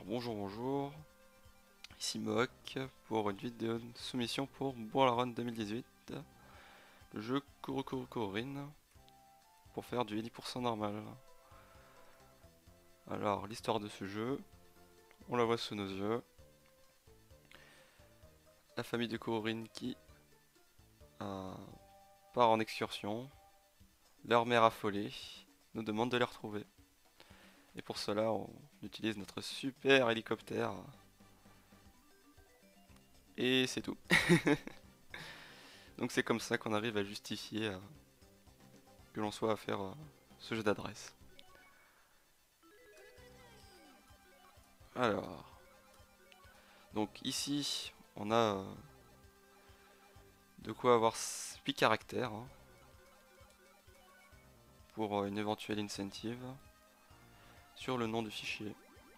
Alors bonjour, ici Mock pour une vidéo de soumission pour Bourg-la-Run 2018, le jeu Kurokururin pour faire du 80% normal. Alors l'histoire de ce jeu, on la voit sous nos yeux. La famille de Kurorin qui part en excursion, leur mère affolée nous demande de les retrouver. Et pour cela on utilise notre super hélicoptère. Et c'est tout. Donc c'est comme ça qu'on arrive à justifier que l'on soit à faire ce jeu d'adresse. Alors, donc ici on a de quoi avoir 8 caractères hein, pour une éventuelle incentive sur le nom du fichier.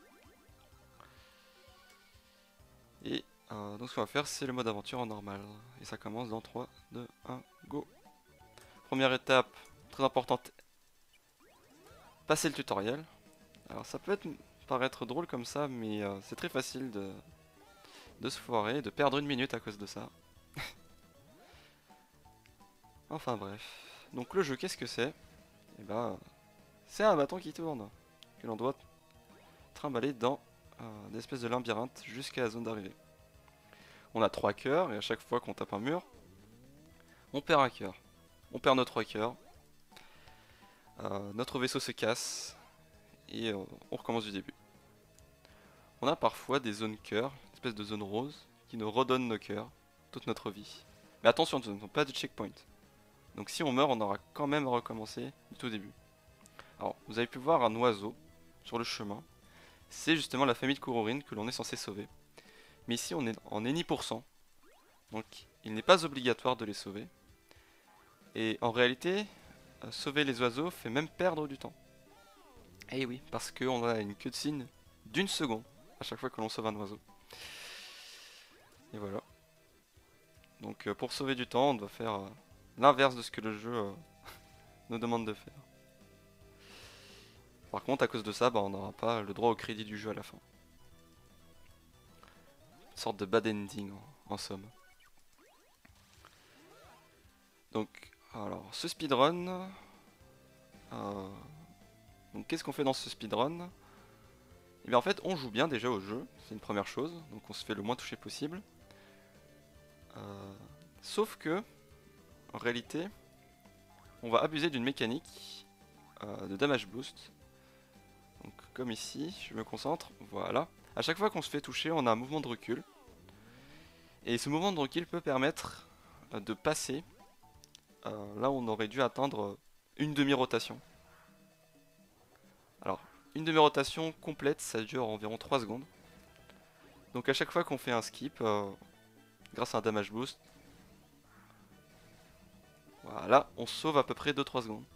Et donc ce qu'on va faire c'est le mode aventure en normal. Et ça commence dans 3, 2, 1, go. Première étape, très importante, passer le tutoriel. Alors ça peut paraître drôle comme ça, mais c'est très facile de se foirer, de perdre une minute à cause de ça. Enfin bref. Donc le jeu, qu'est-ce que c'est? Et bah, c'est un bâton qui tourne, que l'on doit trimballer dans des espèces de labyrinthe jusqu'à la zone d'arrivée. On a 3 cœurs, et à chaque fois qu'on tape un mur, on perd un cœur. On perd nos 3 cœurs. Notre vaisseau se casse, et on recommence du début. On a parfois des zones cœurs, une espèce de zone rose, qui nous redonnent nos cœurs, toute notre vie. Mais attention, nous n'avons pas de checkpoint. Donc si on meurt, on aura quand même à recommencer du tout début. Alors, vous avez pu voir un oiseau sur le chemin. C'est justement la famille de Kurorin que l'on est censé sauver. Mais ici, on est en any %. Donc, il n'est pas obligatoire de les sauver. Et en réalité, sauver les oiseaux fait même perdre du temps. Et oui, parce qu'on a une cutscene d'une seconde à chaque fois que l'on sauve un oiseau. Et voilà. Donc, pour sauver du temps, on doit faire l'inverse de ce que le jeu nous demande de faire. Par contre, à cause de ça, on n'aura pas le droit au crédit du jeu à la fin. Une sorte de bad ending en somme. Donc, alors, ce speedrun... donc qu'est-ce qu'on fait dans ce speedrun? Et bien en fait, on joue bien déjà au jeu, c'est une première chose. Donc on se fait le moins touché possible. Sauf que, en réalité, on va abuser d'une mécanique de damage boost. Donc comme ici, je me concentre, voilà. À chaque fois qu'on se fait toucher, on a un mouvement de recul. Et ce mouvement de recul peut permettre de passer là où on aurait dû atteindre une demi-rotation. Alors, une demi-rotation complète, ça dure environ 3 secondes. Donc à chaque fois qu'on fait un skip, grâce à un damage boost, voilà, on sauve à peu près 2-3 secondes.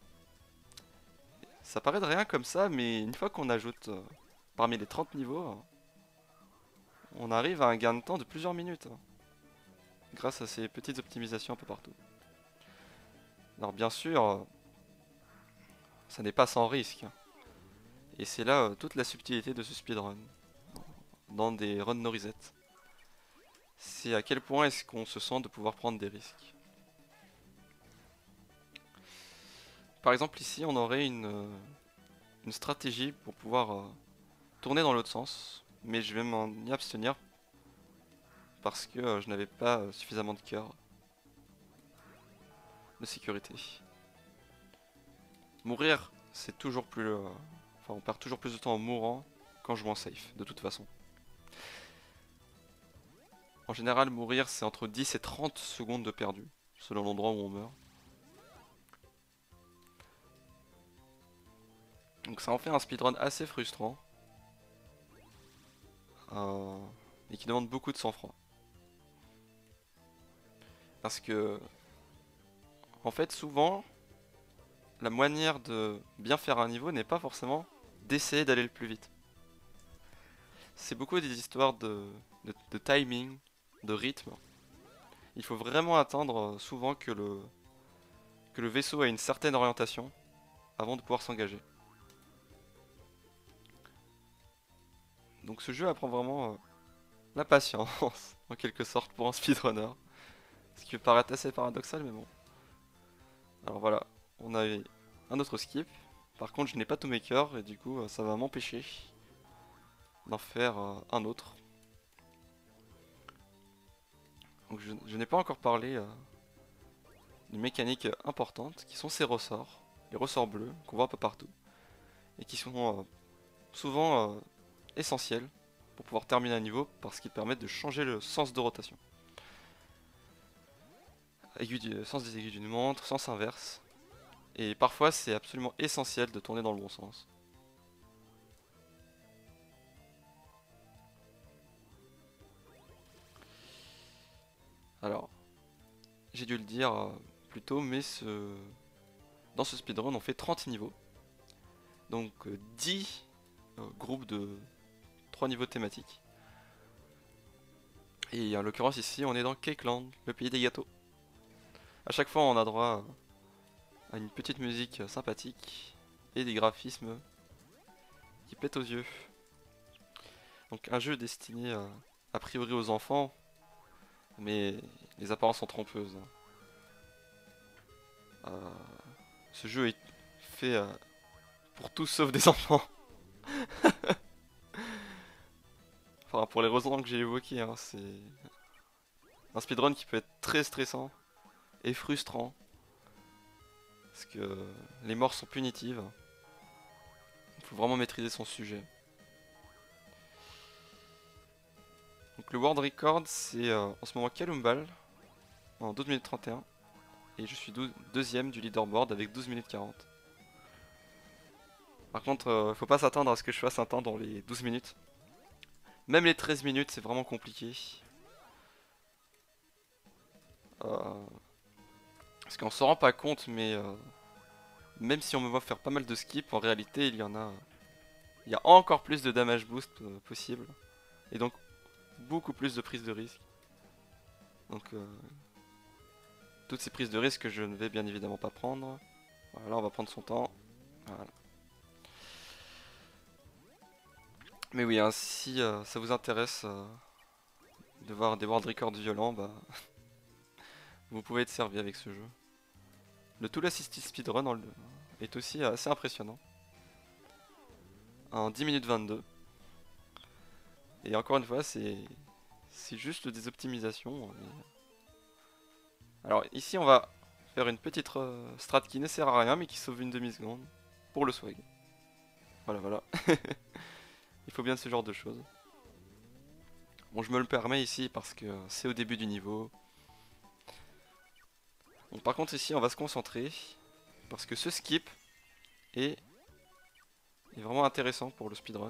Ça paraît de rien comme ça, mais une fois qu'on ajoute parmi les 30 niveaux, on arrive à un gain de temps de plusieurs minutes. Grâce à ces petites optimisations un peu partout. Alors bien sûr, ça n'est pas sans risque. Et c'est là toute la subtilité de ce speedrun. Dans des runs no reset. C'est à quel point est-ce qu'on se sent de pouvoir prendre des risques. Par exemple ici on aurait une stratégie pour pouvoir tourner dans l'autre sens. Mais je vais m'en y abstenir. Parce que je n'avais pas suffisamment de cœur de sécurité. Mourir c'est toujours plus... enfin on perd toujours plus de temps en mourant qu'en jouant safe de toute façon. En général, mourir, c'est entre 10 et 30 secondes de perdu, selon l'endroit où on meurt. Donc ça en fait un speedrun assez frustrant. Et qui demande beaucoup de sang-froid. Parce que, en fait, souvent, la manière de bien faire un niveau n'est pas forcément d'essayer d'aller le plus vite. C'est beaucoup des histoires de timing, de rythme. Il faut vraiment attendre souvent que le vaisseau ait une certaine orientation avant de pouvoir s'engager. Donc ce jeu apprend vraiment la patience, en quelque sorte, pour un speedrunner. Ce qui peut paraître assez paradoxal, mais bon. Alors voilà, on a un autre skip. Par contre, je n'ai pas tous mes cœurs, et du coup, ça va m'empêcher d'en faire un autre. Donc je n'ai pas encore parlé d'une mécanique importante, qui sont ces ressorts. Les ressorts bleus, qu'on voit un peu partout. Et qui sont souvent essentiels pour pouvoir terminer un niveau, parce qu'ils permettent de changer le sens de rotation. Sens des aiguilles d'une montre, sens inverse. Et parfois c'est absolument essentiel de tourner dans le bon sens. Alors, j'ai dû le dire plus tôt, mais dans ce speedrun on fait 30 niveaux. Donc 10 groupes de 3 niveaux thématiques. Et en l'occurrence ici on est dans Cakeland, le pays des gâteaux. A chaque fois on a droit à une petite musique sympathique et des graphismes qui pètent aux yeux. Donc un jeu destiné a priori aux enfants, mais les apparences sont trompeuses. Ce jeu est fait pour tous sauf des enfants. Enfin, pour les raisons que j'ai évoquées, hein, c'est un speedrun qui peut être très stressant et frustrant. Parce que les morts sont punitives. Il faut vraiment maîtriser son sujet. Donc le world record c'est en ce moment Kalumbal en 12 minutes 31. Et je suis deuxième du leaderboard avec 12 minutes 40. Par contre, faut pas s'attendre à ce que je fasse un temps dans les 12 minutes. Même les 13 minutes, c'est vraiment compliqué. Parce qu'on s'en rend pas compte, mais même si on me voit faire pas mal de skips, en réalité, il y a encore plus de damage boost possible. Et donc, beaucoup plus de prises de risque. Donc, toutes ces prises de risque que je ne vais bien évidemment pas prendre. Voilà, on va prendre son temps. Voilà. Mais oui, hein, si ça vous intéresse de voir des world records violents, bah, vous pouvez être servi avec ce jeu. Le Tool Assisted Speedrun est aussi assez impressionnant. En 10 minutes 22. Et encore une fois, c'est juste des optimisations. Alors ici, on va faire une petite strat qui ne sert à rien, mais qui sauve une demi-seconde pour le swag. Voilà, voilà. Il faut bien ce genre de choses. Bon, je me le permets ici parce que c'est au début du niveau. Bon, par contre, ici, on va se concentrer parce que ce skip est vraiment intéressant pour le speedrun.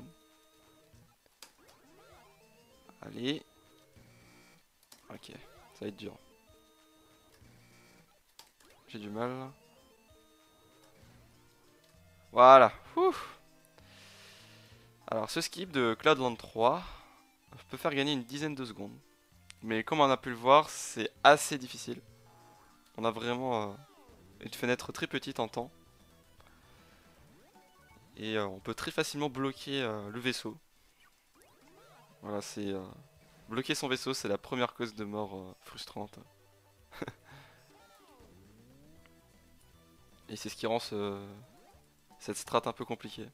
Allez. Ok, ça va être dur. J'ai du mal. Voilà. Ouf. Alors, ce skip de Cloudland 3 peut faire gagner une dizaine de secondes. Mais comme on a pu le voir, c'est assez difficile. On a vraiment une fenêtre très petite en temps. Et on peut très facilement bloquer le vaisseau. Voilà, c'est... bloquer son vaisseau, c'est la première cause de mort frustrante. Et c'est ce qui rend cette strat un peu compliquée.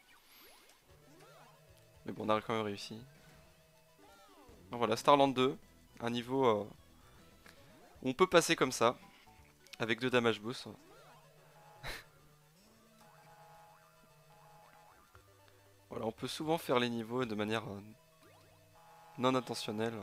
Mais bon, on a quand même réussi. Donc voilà, Starland 2, un niveau où on peut passer comme ça, avec 2 damage boost. Voilà, on peut souvent faire les niveaux de manière non intentionnelle.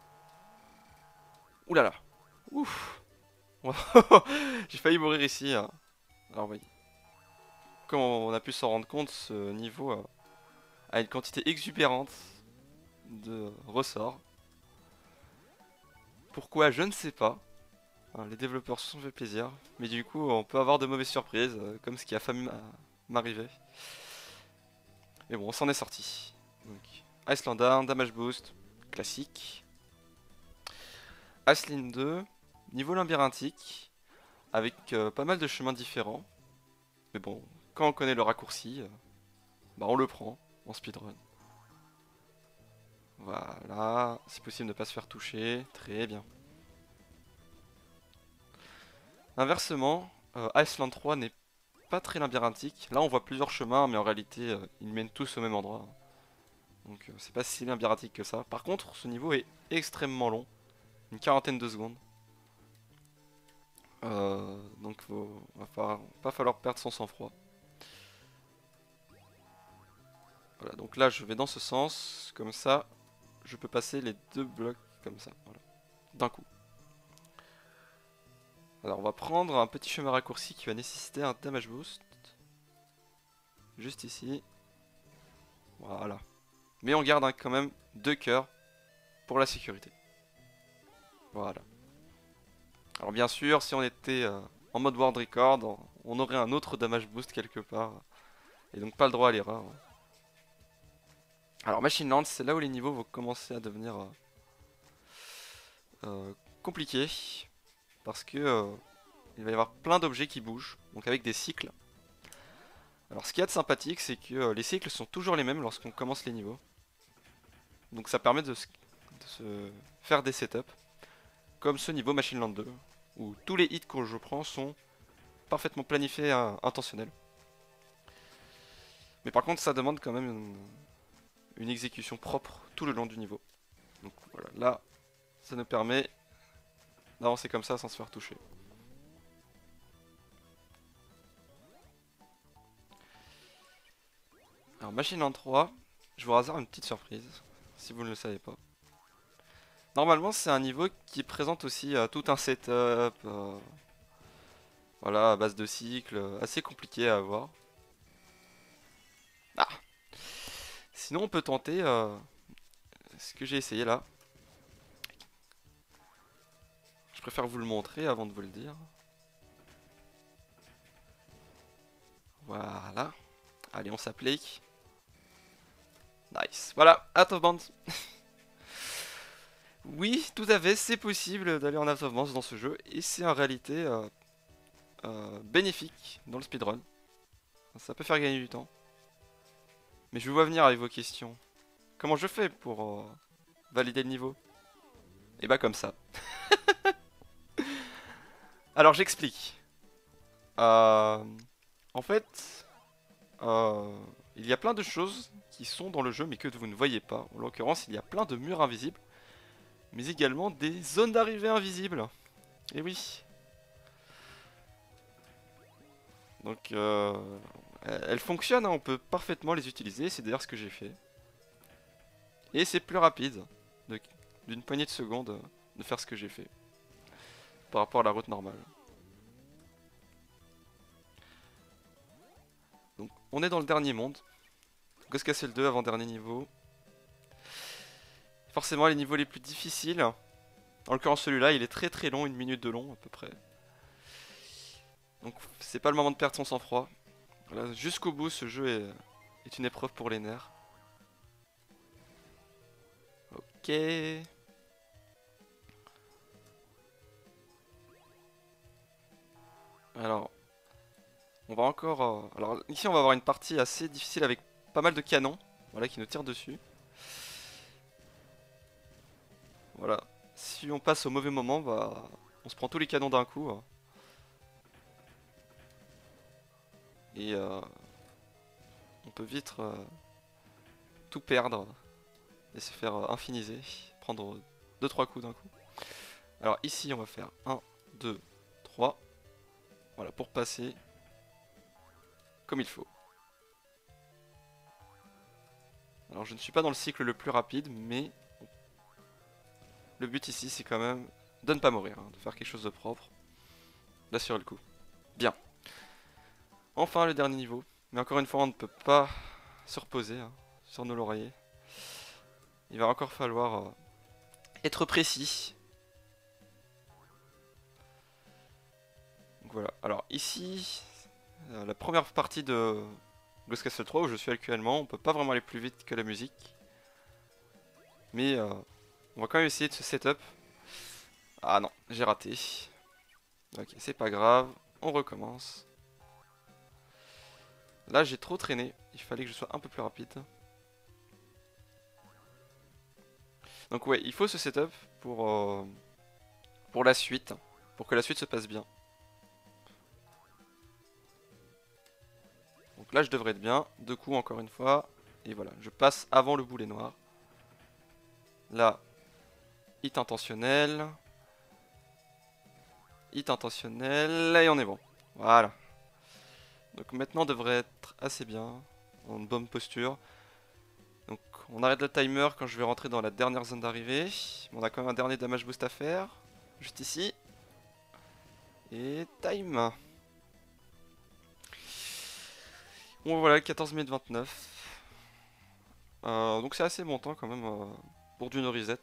Ouh là là. Ouf. J'ai failli mourir ici. Hein. Alors oui. Comme on a pu s'en rendre compte, ce niveau a une quantité exubérante de ressorts. Pourquoi, je ne sais pas. Hein, les développeurs se sont fait plaisir. Mais du coup, on peut avoir de mauvaises surprises, comme ce qui a failli m'arriver. Mais bon, on s'en est sorti. Donc, Icelander, Damage Boost, classique. Iceland 2, niveau labyrinthique, avec pas mal de chemins différents. Mais bon, quand on connaît le raccourci, bah on le prend en speedrun. Voilà, si possible ne pas se faire toucher, très bien. Inversement, Iceland 3 n'est pas très labyrinthique. Là on voit plusieurs chemins, mais en réalité ils mènent tous au même endroit. Donc c'est pas si labyrinthique que ça. Par contre, ce niveau est extrêmement long, une quarantaine de secondes. Donc va pas falloir perdre son sang-froid. Voilà, donc là je vais dans ce sens, comme ça je peux passer les deux blocs comme ça, voilà, d'un coup. Alors on va prendre un petit chemin raccourci qui va nécessiter un damage boost. Juste ici. Voilà. Mais on garde quand même 2 cœurs pour la sécurité. Voilà. Alors bien sûr, si on était en mode World Record, on aurait un autre damage boost quelque part. Et donc pas le droit à l'erreur. Alors Machine Land, c'est là où les niveaux vont commencer à devenir compliqués. Parce que il va y avoir plein d'objets qui bougent, donc avec des cycles. Alors ce qu'il y a de sympathique, c'est que les cycles sont toujours les mêmes lorsqu'on commence les niveaux. Donc ça permet de se faire des setups. Comme ce niveau Machine Land 2, où tous les hits que je prends sont parfaitement planifiés et intentionnels. Mais par contre ça demande quand même une exécution propre tout le long du niveau. Donc voilà, là ça nous permet d'avancer comme ça sans se faire toucher. Alors Machine Land 3, je vous réserve une petite surprise, si vous ne le savez pas. Normalement c'est un niveau qui présente aussi tout un setup, voilà, à base de cycles, assez compliqué à avoir. Ah. Sinon on peut tenter ce que j'ai essayé là. Je préfère vous le montrer avant de vous le dire. Voilà. Allez, on s'applique. Nice. Voilà, out of bounds. Oui, tout à fait, c'est possible d'aller en out of bounds dans ce jeu. Et c'est en réalité bénéfique dans le speedrun. Ça peut faire gagner du temps. Mais je vous vois venir avec vos questions. Comment je fais pour valider le niveau? Et bah comme ça. Alors j'explique. En fait, il y a plein de choses qui sont dans le jeu mais que vous ne voyez pas. En l'occurrence, il y a plein de murs invisibles, mais également des zones d'arrivée invisibles. Et oui. Donc, elles fonctionnent, hein, on peut parfaitement les utiliser, c'est d'ailleurs ce que j'ai fait. Et c'est plus rapide, d'une poignée de secondes, de faire ce que j'ai fait, par rapport à la route normale. Donc, on est dans le dernier monde. Ghost Castle 2, avant-dernier niveau. Forcément, les niveaux les plus difficiles. En l'occurrence, celui-là, il est très très long, 1 minute de long à peu près. Donc, c'est pas le moment de perdre son sang-froid. Voilà, jusqu'au bout, ce jeu est une épreuve pour les nerfs. Ok. Alors, on va encore... alors, ici, on va avoir une partie assez difficile avec pas mal de canons. Voilà, qui nous tirent dessus. Voilà. Si on passe au mauvais moment, bah, on se prend tous les canons d'un coup. Et on peut vite tout perdre et se faire infiniser. Prendre 2-3 coups d'un coup. Alors ici, on va faire 1, 2, 3. Voilà, pour passer comme il faut. Alors je ne suis pas dans le cycle le plus rapide, mais le but ici c'est quand même de ne pas mourir, hein, de faire quelque chose de propre, d'assurer le coup. Bien. Enfin le dernier niveau, mais encore une fois on ne peut pas se reposer hein, sur nos lauriers. Il va encore falloir être précis. Donc voilà, alors ici, la première partie de Ghost Castle 3 où je suis actuellement, on peut pas vraiment aller plus vite que la musique. Mais on va quand même essayer de se setup. Ah non, j'ai raté. Ok, c'est pas grave, on recommence. Là j'ai trop traîné, il fallait que je sois un peu plus rapide. Donc ouais, il faut ce setup pour la suite, pour que la suite se passe bien. Donc là je devrais être bien, 2 coups encore une fois, et voilà, je passe avant le boulet noir. Là, hit intentionnel, et on est bon. Voilà. Donc maintenant on devrait être assez bien, en bonne posture. Donc on arrête le timer quand je vais rentrer dans la dernière zone d'arrivée. On a quand même un dernier damage boost à faire, juste ici. Et time. Bon voilà, 14 minutes 29. Donc c'est assez bon temps quand même pour d'une reset.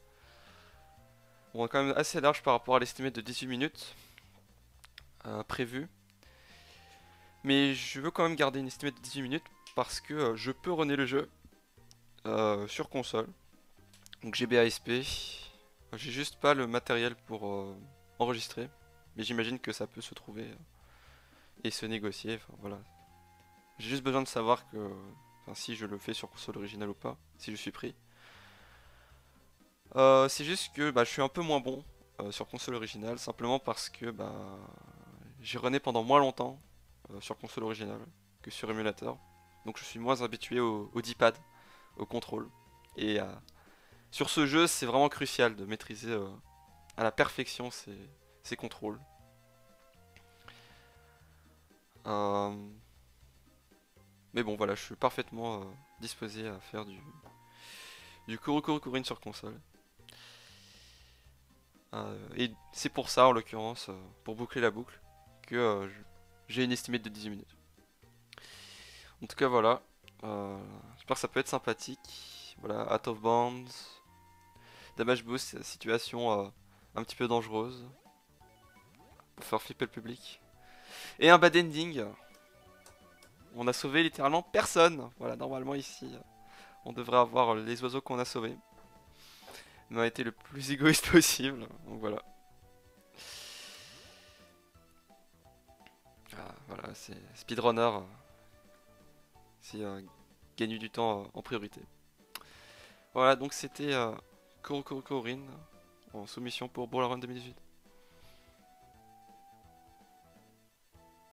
On est quand même assez large par rapport à l'estimé de 18 minutes prévu. Mais je veux quand même garder une estimée de 18 minutes parce que je peux runner le jeu sur console. Donc j'ai BASP. J'ai juste pas le matériel pour enregistrer. Mais j'imagine que ça peut se trouver et se négocier. Enfin voilà. J'ai juste besoin de savoir que enfin, si je le fais sur console originale ou pas, si je suis pris. C'est juste que bah, je suis un peu moins bon sur console originale, simplement parce que bah, j'ai runné pendant moins longtemps sur console originale que sur émulateur. Donc je suis moins habitué au D-pad, au contrôle. Et sur ce jeu, c'est vraiment crucial de maîtriser à la perfection ces contrôles. Euh, mais bon, voilà, je suis parfaitement disposé à faire du Kuro sur console. Et c'est pour ça, en l'occurrence, pour boucler la boucle, que j'ai une estimate de 18 minutes. En tout cas, voilà. J'espère que ça peut être sympathique. Voilà, out of bounds. Damage boost, situation un petit peu dangereuse. Pour faire flipper le public. Et un bad ending. On a sauvé littéralement personne. Voilà, normalement ici, on devrait avoir les oiseaux qu'on a sauvés. Mais on a été le plus égoïste possible. Donc voilà. Voilà, c'est speedrunner. C'est gagner du temps en priorité. Voilà, donc c'était Kuro Rin en soumission pour Brawlrun 2018.